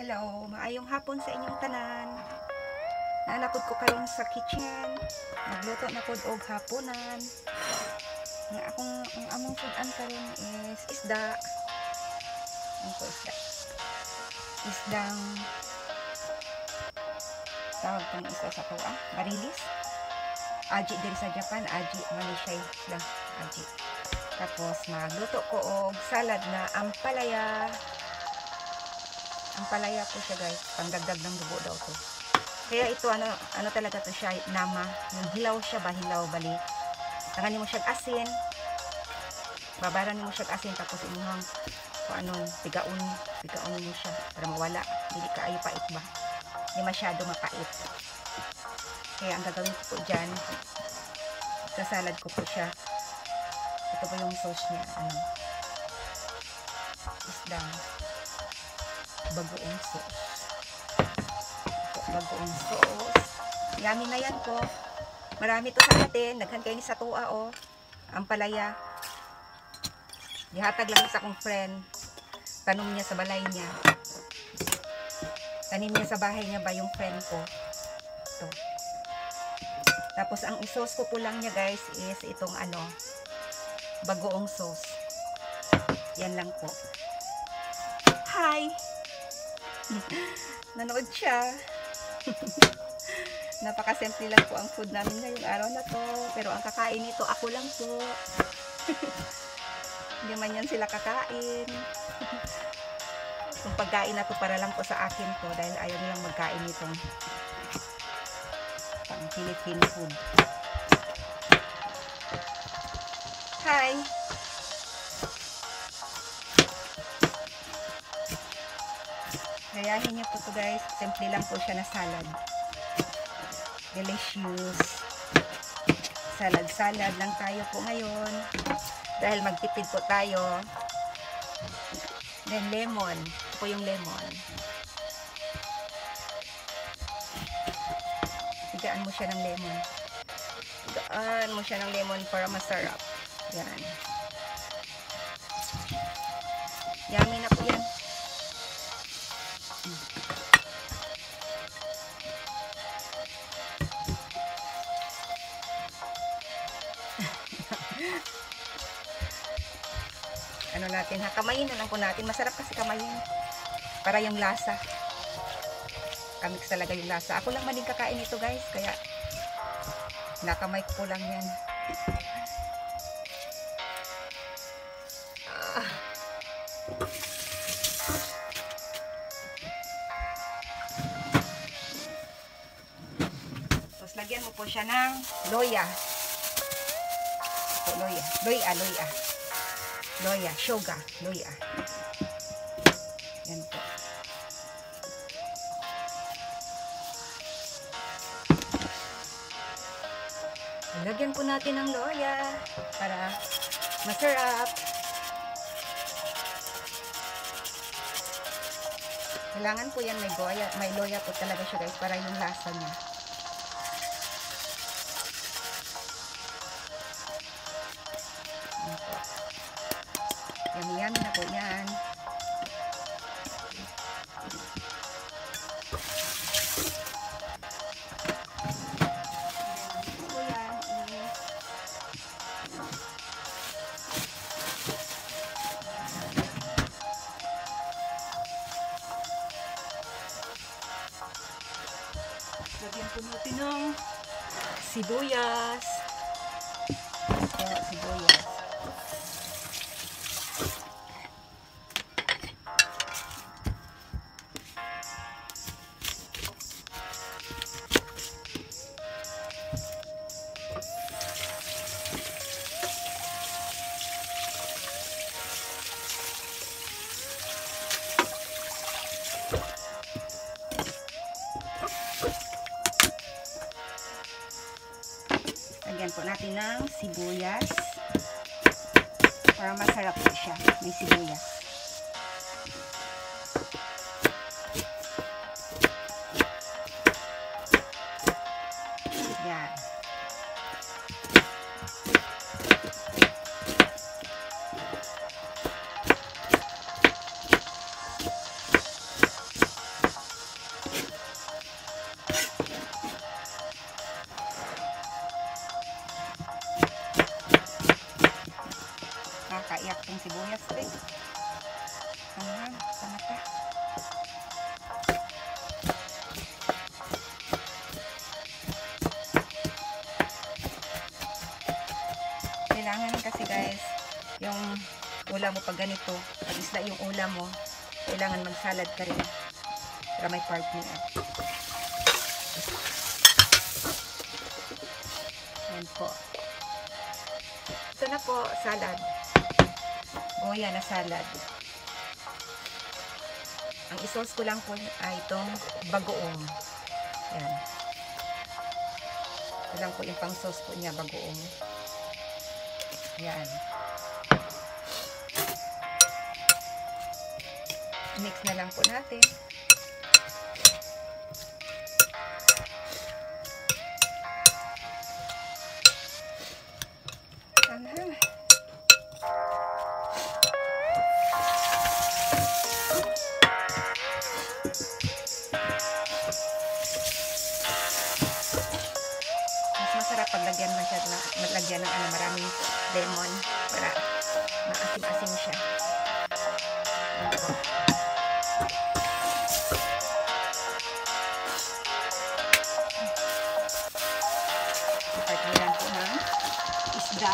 Hello, maayong hapon sa inyong tanan. Naanapod ko karon sa kitchen. Nagluto na pod og hapunan. Ang among food-an karon is isda. Ano ko isda? Isdang tawag tong isa sa kuha, barilis. Aji din sa Japan, aji Malaysia lang, aji. Tapos magluto ko og salad na ampalaya. Ampalaya po siya guys, pangdagdag ng dugo daw to. Kaya ito ano talaga to siya, nama. Yung hilaw siya ba, hilaw bali. Tangan mo siya asin. Babaran mo siya asin tapos imuhang kung anong pigaon mo siya para mawala. Hindi kaayo pait ba? Hindi masyado mapait. Kaya ang gagawin ko po dyan, sa salad ko po siya. Ito po yung sauce niya, isdang bagoong sauce. Bagoong sauce. Yummy na yan po. Marami to sa atin. Daghan kayo ni sa tuwa o. Ampalaya. Dihatag lang sa akong friend. Tanong niya sa balay niya. Tanim niya sa bahay niya ba yung friend ko. Ito. Tapos ang sauce ko po lang niya guys is itong bagoong sauce. Yan lang po. Hi! Nanood siya. Napakasimple lang po ang food namin ngayong araw na to. Pero ang kakain nito, ako lang po. Hindi man yan sila kakain. Yung pagkain na to para lang po sa akin to. Dahil ayaw nilang magkain nitong pang Philippine food. Hi! Gayahin niyo po to guys. Simple lang po siya na salad. Delicious. Salad lang tayo po ngayon. Dahil magtipid po tayo. Then lemon. Ito po yung lemon. Higaan mo siya ng lemon. Higaan mo siya ng lemon para masarap. Yan. Yummy na po yan. Natin kamayin na lang po natin. Masarap kasi kamayin para yung lasa. Kamix talaga yung lasa. Ako lang maling kakain ito guys, kaya nakamay ko lang yan. Tapos lagyan mo po siya ng loya. Ito, loya, shoga, loya. Yan po. Lagyan po natin ng loya para masarap. Kailangan po yan may loya po talaga siya guys para yung lasa niya. Yan po. Yummy na po yan. Lagyan po natin ng sibuyas. Sibuyas. Lagyan po natin ng sibuyas para masarap po siya. May sibuyas. Yan. ulam mo pag ganito, pag isda yung ulam mo, kailangan mag-salad ka rin para may partner. Yan po. Ito na po, salad. Goya na salad. Ang isos ko lang po ay itong bagoong. Yan. Ito lang po yung pang sauce po niya, bagoong. Yan. Mix na lang po natin. Masarap pag lagyan mo siya maglagyan ng maraming lemon para maasim-asim siya. Ipartilan po ng isda.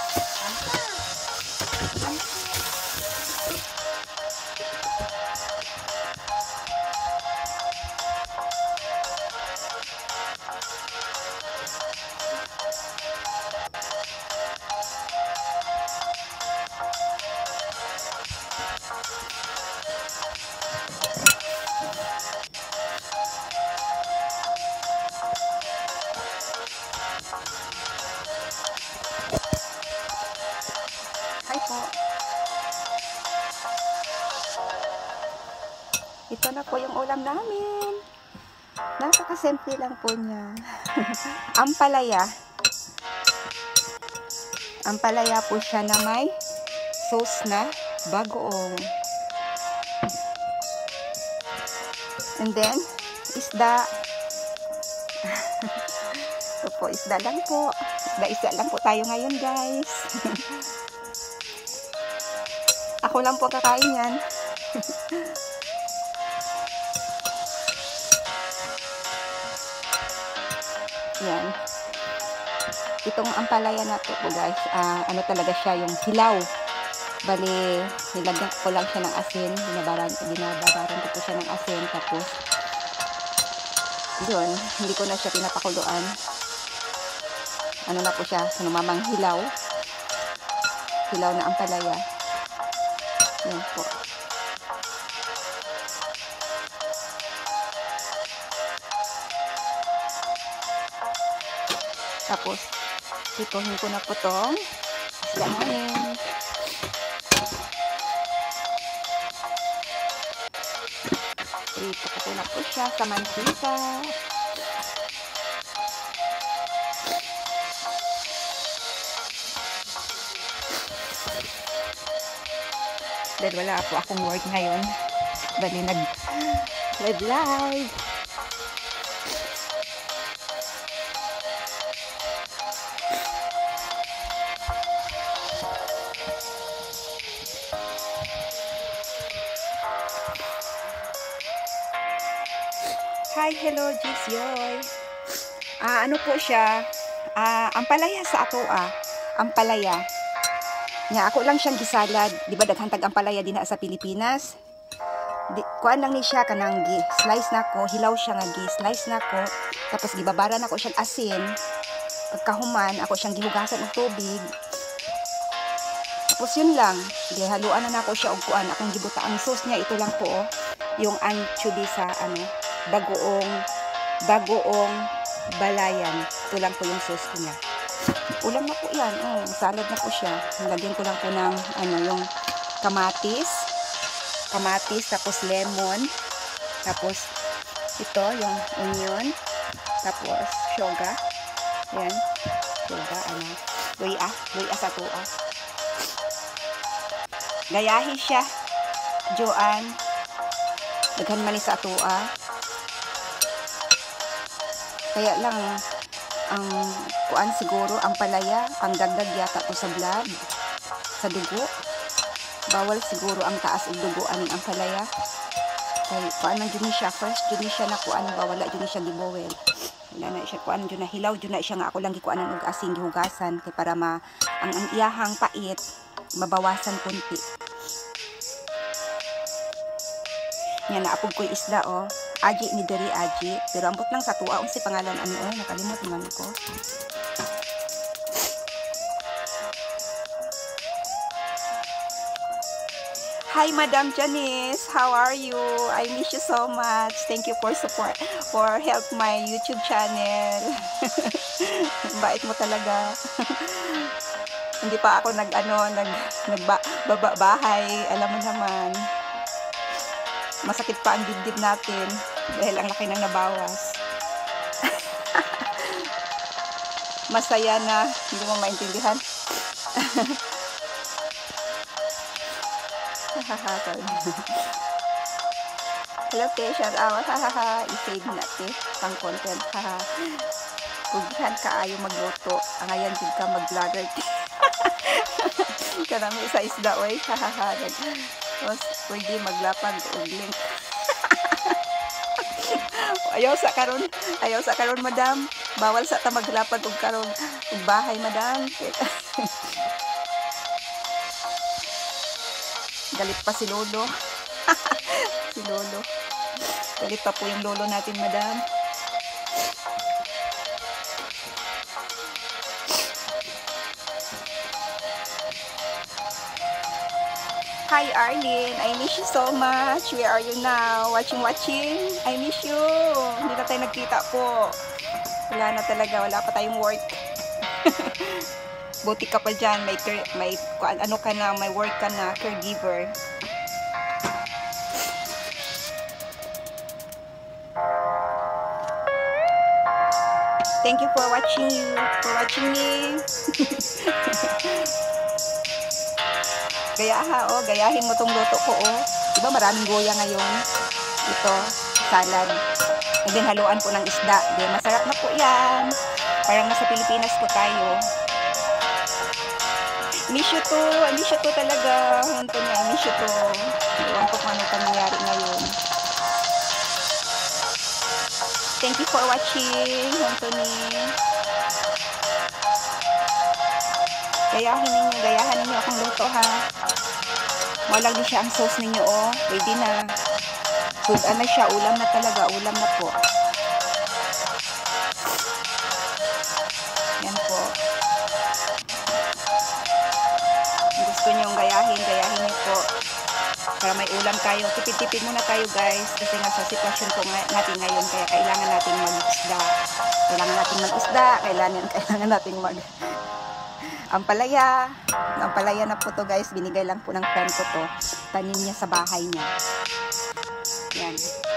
Hi po. Ito na po yung ulam namin. Napakasimple lang po niya. Ampalaya. Ampalaya po siya na may sauce na bagoong. And then, isda. Ito po, isda lang po. Isda lang po tayo ngayon, guys. Ako lang po kakain yan. Yan. Itong ampalaya na to po, guys. Ano talaga siya, yung hilaw. Bali, nilagyan ko lang siya ng asin. Binabaran ko po siya ng asin. Tapos, yun, hindi ko na siya pinapakuluan. Ano na po siya, sinumamang hilaw. Hilaw na ampalaya. Yan po. Tapos, ituhin ko na po itong isda namin. Ito ko na po siya sa mantika. Dahil wala po akong work ngayon. Bali live. Hi, hello, Jisyoy. Ano po siya? Ampalaya sa ato, ampalaya. Nga, ako lang siyang gisalad. Di ba, daghantag ampalaya din sa Pilipinas. Kuan lang ni siya, kanang slice na ko, hilaw siya nga slice na ko. Tapos, gibabaran ako siyang asin. Pagkahuman, ako siyang gihugasan ng tubig. Tapos, yun lang. Gihaluan na ako siya og kuan. Akong gibuta. Ang sauce niya, ito lang po, yung anchovy sa, bagoong balayan. Ito lang po yung sauce niya. Ulam na po yan. Salad na po siya. Lagyan ko lang po ng yung kamatis, tapos lemon, tapos ito yung onion, tapos shoga. Yan. Shoga, luya sa tuwa. Gayahi siya. Joan. Daghan man sa tuwa. Kaya lang ang kuan siguro ang palaya ang dagdag yata to sa blood sa dugo. Bawal siguro ang taas og dugo ani ang palaya. Kay kuan man jud ni siya first jud ni siya na kuan bawala jud ni siya gibowel. Wala na siya kuan jud na hilaw jud na siya nga ako lang gikuanan og asin gihugasan kay para ang iyahang pait mabawasan kunti. Yan, naapog ko yung isda, oh. Aji ni Diri, Aji. Pero ambot lang sa tuwa. Si pangalan, ano, oh, nakalimot naman ko. Hi, Madam Janice. How are you? I miss you so much. Thank you for support, for help my YouTube channel. Bait mo talaga. Hindi pa ako nagbahay. Alam mo naman. Masakit pa ang dibdib natin dahil ang laki nang nabawas. Masaya na, hindi mo maintindihan. Hello, te, shout out. I-save natin pang content. Kugihan ka ayo magluto. Ngayon din ka mag-vlogger. Karami sa isda, oy. Tapos, pwede maglapag o link. Ayaw sa karon, madam. Bawal sa ta maglapag og karon og bahay, madam. Galit pa si Lolo. Si Lolo. Galit pa po yung Lolo natin, madam. Hi, Arlene. I miss you so much. Where are you now? Watching? I miss you. Hindi na tayo nagkita po. Wala na talaga. Wala pa tayong work. Buti ka pa dyan. May ano ka na, may work ka na, caregiver. Thank you for watching me. Gayahin mo tong luto ko, oh. Diba maraming goya ngayon? Ito, salad. And then haluan po ng isda. Di, masarap na po yan. Parang nasa Pilipinas po tayo. Miss you to talaga. Anthony, I miss you to. Ewan ko kung ano nangyayari ngayon. Thank you for watching, Anthony. Gayahin ninyo akong luto, ha. Walang din siya ang sauce ninyo, oh. Pwede na. Sudan na siya. Ulam na talaga. Ulam na po. Yan po. Kung gusto nyo yung gayahin nyo po. Para may ulam tayo. Tipid-tipid muna tayo, guys. Kasi nga sa sitwasyon po natin ngayon. Kaya kailangan natin mag-isda. Kailangan natin ampalaya na po to, guys. Binigay lang po ng friend ko to. Tanim niya sa bahay niya. Yan.